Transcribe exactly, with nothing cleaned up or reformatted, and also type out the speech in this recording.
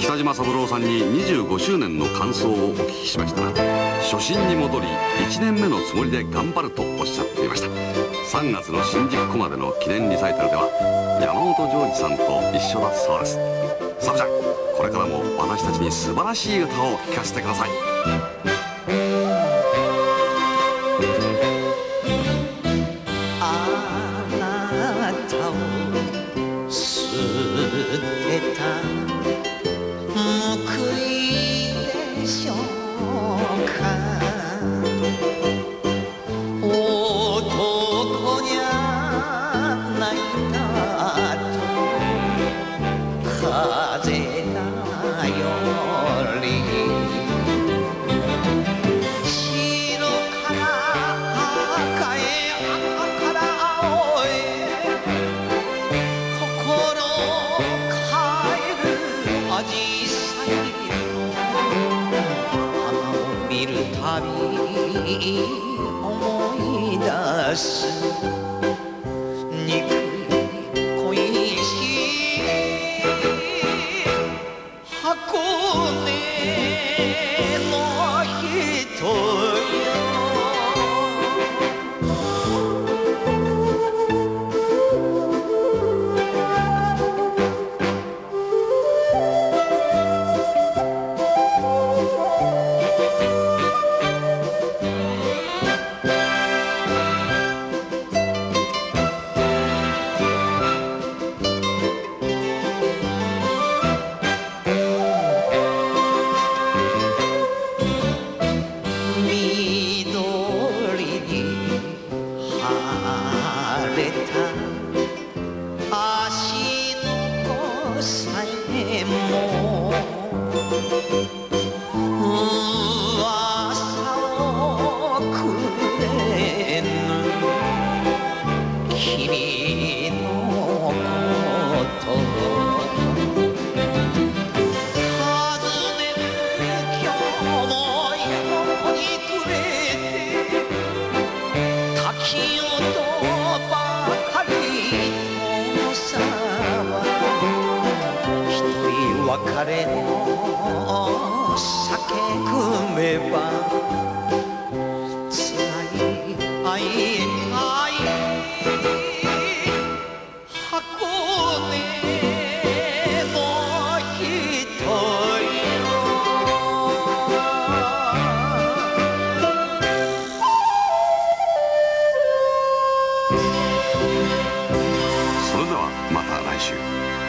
北島三郎さんににじゅうごしゅうねんの感想をお聞きしましたら、初心に戻りいちねんめのつもりで頑張るとおっしゃっていました。さんがつの新宿コマでの記念リサイタルでは山本譲二さんと一緒だそうです。サブちゃん、これからも私たちに素晴らしい歌を聴かせてください。 あなたを捨てた報いでしょうか。男にゃないなと風だより白から赤へ赤から青へ心変えるアジサイの花を見るたび思い出す憎い恋しい箱根の人よ。足の子さえも噂をくれぬ君のこと尋ねる今日も横にくれて滝音ばかり遠さは一人別れの酒汲めばつない会えない箱根の人よ。 それではまた来週。